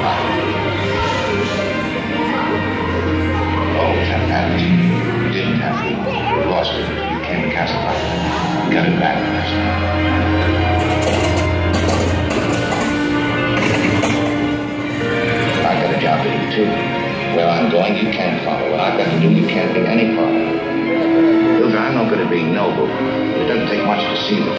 Oh, that patent. You didn't have it. You lost it. You came to Casablanca. You got it back last night. I got a job to do, too. Where I'm going, you can't follow. What I've got to do, you can't be any part of it. Hilda, I'm no good at being noble. It doesn't take much to see the